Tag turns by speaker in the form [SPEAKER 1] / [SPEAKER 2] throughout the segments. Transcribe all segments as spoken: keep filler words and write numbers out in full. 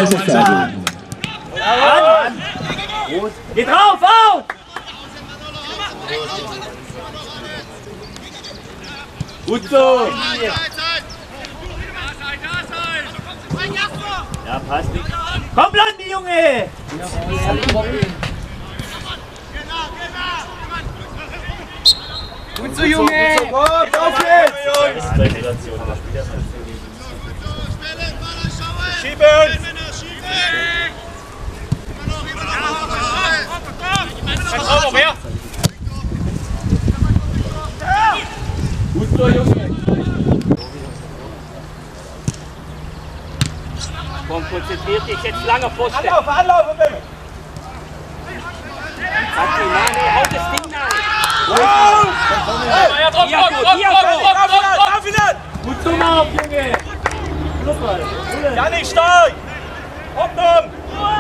[SPEAKER 1] Reserve.
[SPEAKER 2] Geh drauf, auf! Gut so! Ja, passt nicht. Komm, Blandi, Junge!
[SPEAKER 3] Gut so, Junge!
[SPEAKER 2] Komm, auf jetzt!
[SPEAKER 4] Schieben! Komm, her!
[SPEAKER 2] Gut so, Junge! Komm, konzentriert dich jetzt lange vorstellen.
[SPEAKER 4] Anlauf, Anlauf, Bimme!
[SPEAKER 2] Haut das Ding rein!
[SPEAKER 4] Ja, drauf, drauf, drauf, drauf, drauf!
[SPEAKER 2] Gut so, Lauf, Junge!
[SPEAKER 4] Ja, nicht stark! Ordnung!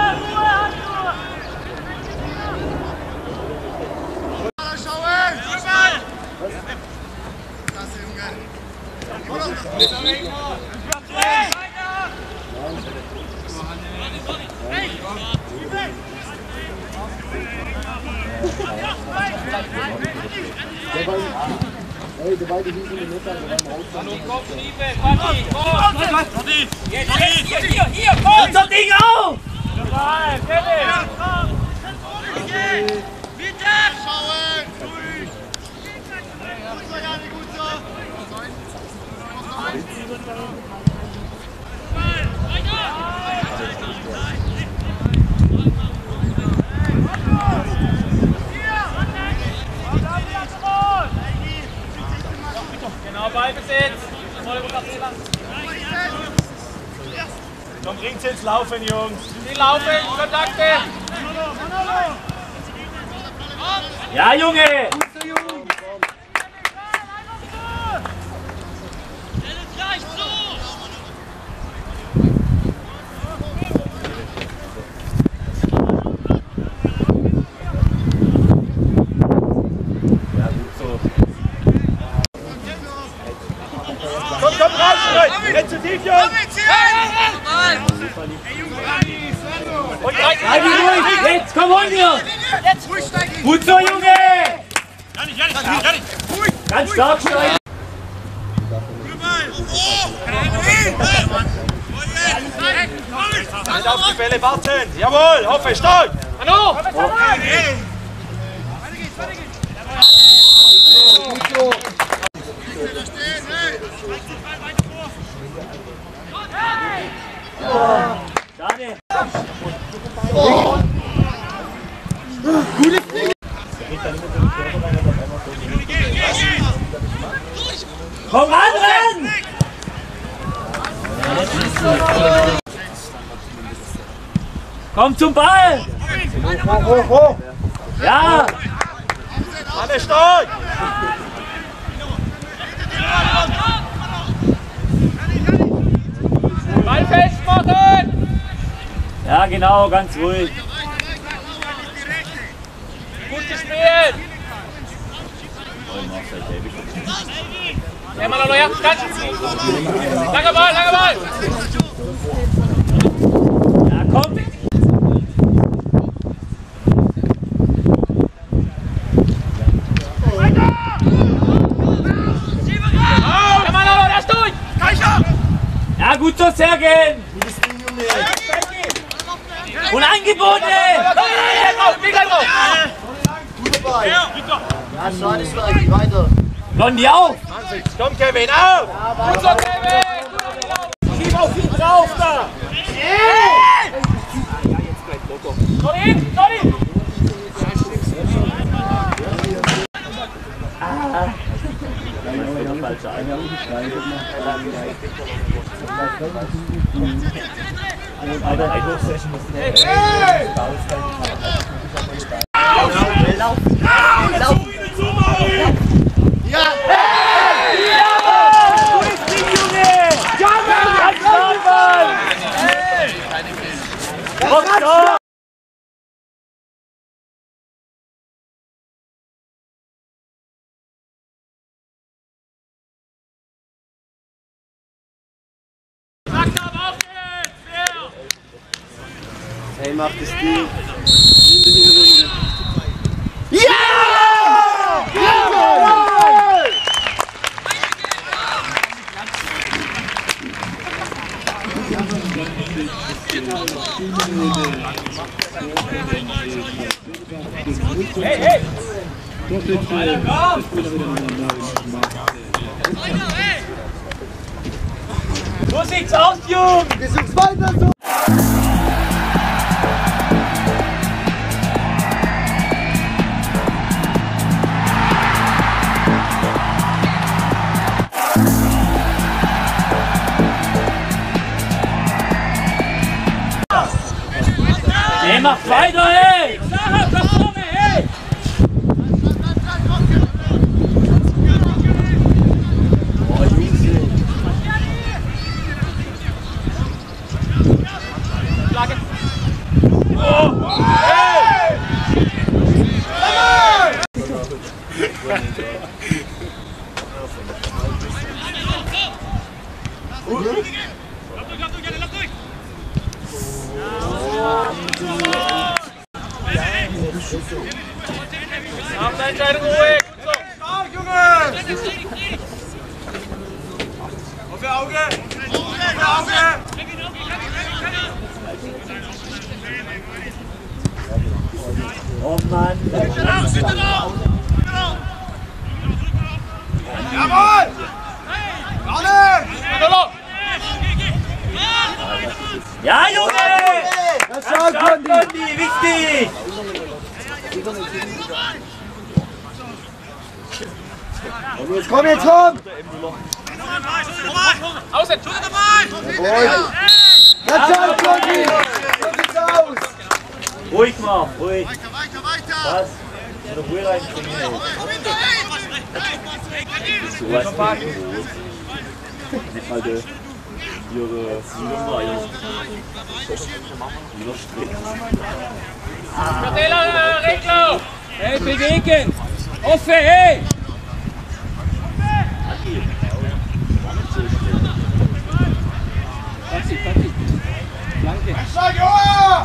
[SPEAKER 1] Hey, sobald die Wiese in den Mitte haben,
[SPEAKER 2] Komm, Stiefel, Patti, komm! Jetzt, hier, hier, hier, komm! Jetzt das Ding auf!
[SPEAKER 4] Dabei, Philipp!
[SPEAKER 5] Bitte! Schauen! Ruhig! Gut so, Jani, gut so!
[SPEAKER 4] Genau, Ballbesitz! Komm, bringt's ins Laufen, Jungs! Die laufen, Kontakte!
[SPEAKER 2] Ja, Junge!
[SPEAKER 4] Komm, komm, raus! Renn zu tief, Jungs!
[SPEAKER 2] Halt ihn ruhig! Jetzt, komm, hol dir! Gut so, Junge!
[SPEAKER 4] Janik, Janik, Janik!
[SPEAKER 2] Ganz stark steuern!
[SPEAKER 4] Halt auf die Bälle, warten! Jawohl, Hoffe, stark! Hallo!
[SPEAKER 2] Schade! Komm ran, renn! Komm zum Ball!
[SPEAKER 4] Hoch, hoch, hoch!
[SPEAKER 2] Ja!
[SPEAKER 4] Alle stark! Ball festmachen!
[SPEAKER 2] Ja, genau, ganz ruhig.
[SPEAKER 4] Gut gespielt! Ja, mal noch her, stand! Langer Ball, langer Ball!
[SPEAKER 2] Ja, komm!
[SPEAKER 4] Ja, mal noch, der ist durch!
[SPEAKER 2] Ja, gut so, Sergen! Und Angebote!
[SPEAKER 1] Guter Ball. Ja, schade, schlecht. Weiter.
[SPEAKER 2] Blondie auf!
[SPEAKER 4] Komm, Kevin, auf! Gut so, Kevin! Schieb auf ihn drauf, da! Noch hin, noch hin!
[SPEAKER 1] Hey, macht das Ding. In der Hinrunde. Ja!
[SPEAKER 2] Hey, hey! So sieht's aus, Jungs!
[SPEAKER 1] Wir sind weiter so!
[SPEAKER 2] Hey, macht weiter, hey! Sarah, da vorne, hey!
[SPEAKER 4] Nach der Entscheidung ruhig. Gut so. Stark, Junge. Auf ihr Auge. Auf ihr Auge.
[SPEAKER 2] Oh Mann!
[SPEAKER 4] Jawohl. Vorne.
[SPEAKER 2] Ja, Junge!
[SPEAKER 1] Das schaut man die!
[SPEAKER 2] Kondi, wichtig!
[SPEAKER 1] Und jetzt komm, jetzt komm!
[SPEAKER 4] Außen, Schuss dabei!
[SPEAKER 1] Das schaut Kondi! So sieht's aus!
[SPEAKER 2] Ruhig mal, ruhig.
[SPEAKER 5] Weiter, weiter, weiter!
[SPEAKER 2] Was? Oder ruhig reinspringen. So was nicht mal der ihre Nummer,
[SPEAKER 4] Verteiler, Regler! Hey, bewegen! Offen, hey! Taxi, Taxi. Danke. Schlag, Junge!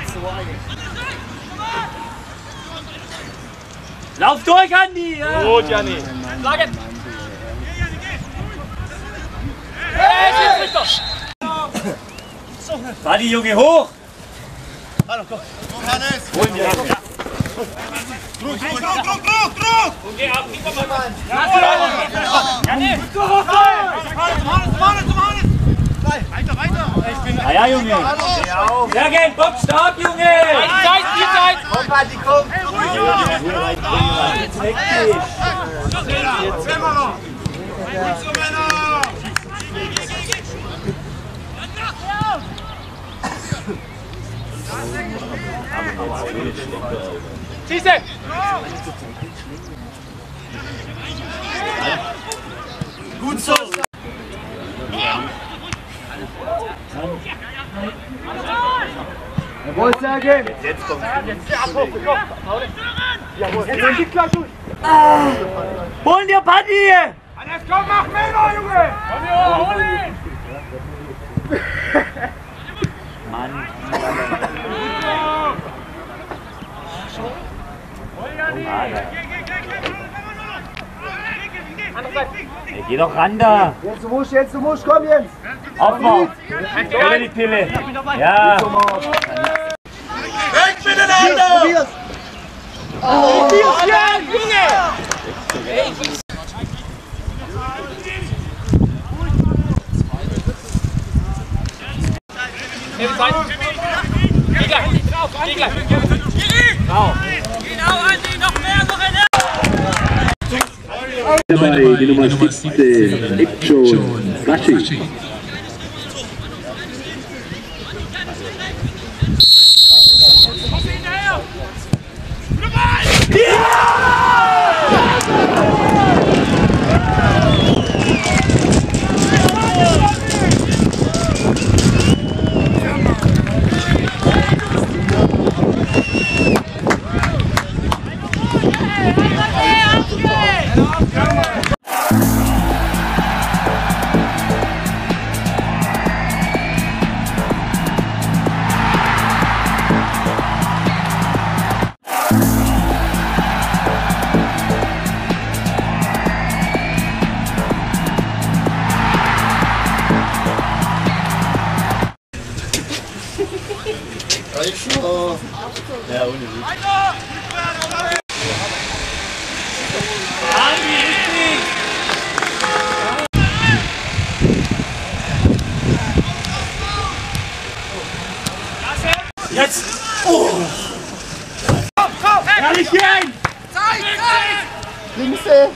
[SPEAKER 2] Lauf durch, Andi! Ja.
[SPEAKER 4] Gut, Janni. Schlagen! Hey, Schiedsrichter!
[SPEAKER 2] Fahr die Junge hoch!
[SPEAKER 5] Komm, Hannes!
[SPEAKER 2] Holen wir
[SPEAKER 5] Druck, Druck, Druck, Druck, Druck, Druck!
[SPEAKER 4] Okay, ab, gib mal mal.
[SPEAKER 2] Janni!
[SPEAKER 5] Weiter, weiter!
[SPEAKER 2] Ah ja, Junge! Sehr gern, Bob, stark, Junge!
[SPEAKER 4] Zeit, die Zeit!
[SPEAKER 1] Komm, Patti, komm!
[SPEAKER 2] Jetzt weg dich!
[SPEAKER 5] Jetzt sind wir noch! Gut so, Männer!
[SPEAKER 4] Schieße!
[SPEAKER 1] Gut so! Jawohl, Sergej! Jetzt kommt
[SPEAKER 2] Holen dir Patti!
[SPEAKER 4] Hannes, komm, mach Männer, Junge! Komm, Junge, hol ihn!
[SPEAKER 2] Mann! Hey, geh doch ran da!
[SPEAKER 1] Jetzt du musst, jetzt du musst, komm Jens!
[SPEAKER 2] Aufmachen! Oder die Pille! Ja!
[SPEAKER 5] Weg miteinander!
[SPEAKER 1] Probier's!
[SPEAKER 4] Probier's, Jens, Junge! Nehmen Zeit! Geh gleich! Geh gleich! Genau! Genau, Andi, noch mehr, noch eine!
[SPEAKER 3] Dabei die Nummer siebzehn, Ekjon Rashi.
[SPEAKER 1] Extra.
[SPEAKER 3] Ja, ohne Witz.
[SPEAKER 2] Andi, richtig! Jetzt! Oh! Komm, komm! Ehrlich gehen!
[SPEAKER 4] Zeit, Zeit!
[SPEAKER 1] Linke.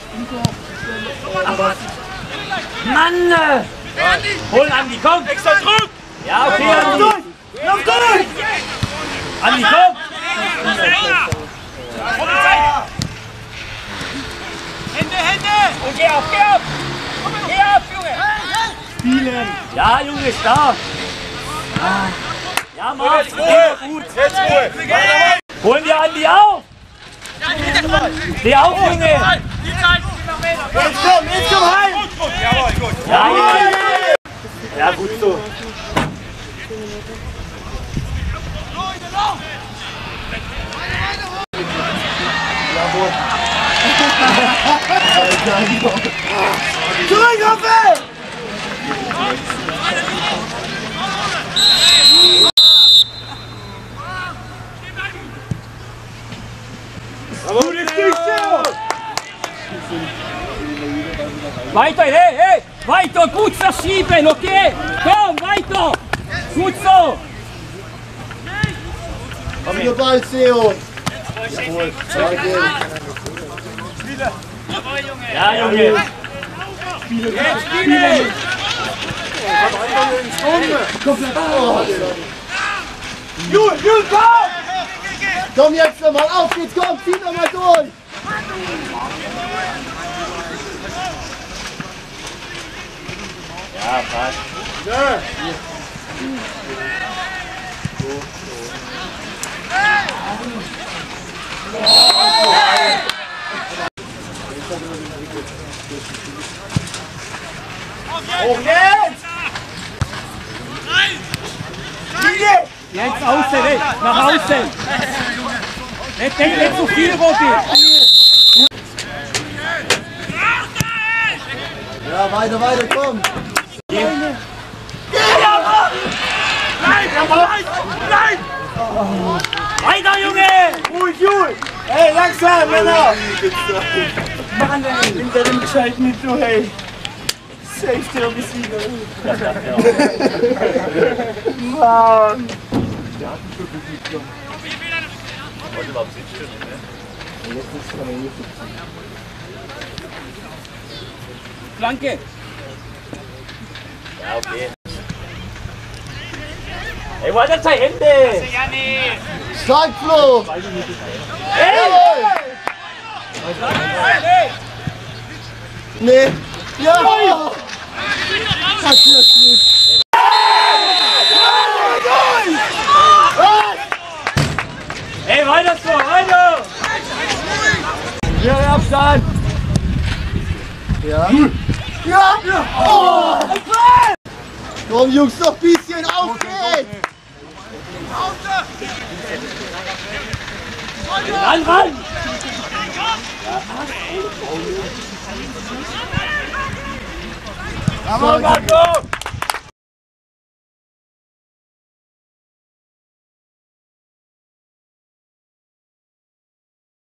[SPEAKER 2] Mann! Hol Andi, komm! Extra Druck! Ja, okay, Andi! Lauf durch! Andi, komm!
[SPEAKER 4] Hände, Hände! Und geh auf, geh auf! Geh auf, Junge!
[SPEAKER 2] Spielen! Ja, Junge, stark! Ja, Marc,
[SPEAKER 5] Jetzt Ruhe! Jetzt Ruhe!
[SPEAKER 2] holen wir Andi auf! Steh auf, Junge!
[SPEAKER 1] Jetzt komm, jetzt komm heim.
[SPEAKER 5] Jawohl, gut!
[SPEAKER 2] Ja, Junge! Ja, gut so.
[SPEAKER 1] Zurück, Hoppe!
[SPEAKER 2] Weiter, hey, hey! Weiter, gut verschieben, okay? Komm, weiter! Gut so!
[SPEAKER 1] Komm hier Ball, Theo. Jawohl.
[SPEAKER 2] Ja, Junge!
[SPEAKER 1] Jul, Jul, komm! Komm jetzt nochmal, auf geht's, komm, zieh nochmal durch!
[SPEAKER 2] Ja, passt.
[SPEAKER 1] Ja. Hoch jetzt!
[SPEAKER 2] Jetzt außen, hey, nach außen! Nicht, nicht, nicht so viel, Robi!
[SPEAKER 1] Ja, weiter, weiter, komm!
[SPEAKER 2] Nein! Nein! Nein! Weiter, Junge!
[SPEAKER 1] Ruhig, Jul! Hey, langsam, Männer!
[SPEAKER 2] Mann, ey!
[SPEAKER 1] Hinter dem Bescheid mit, du, hey! Safety und Besieger! Mann!
[SPEAKER 2] Flanke!
[SPEAKER 3] Ja, okay. Ey, weiter zwei Hände!
[SPEAKER 1] Stark, Flo!
[SPEAKER 2] Hey!
[SPEAKER 1] Nee! Ja! Hat das Glück!
[SPEAKER 2] Ey, weiter so, weiter!
[SPEAKER 1] Ja, Abstand! Ja! Ja! Oh! Komm, Jungs, noch ein bisschen, auf geht's!
[SPEAKER 2] Ran, ran!
[SPEAKER 1] Aber,
[SPEAKER 2] Marco!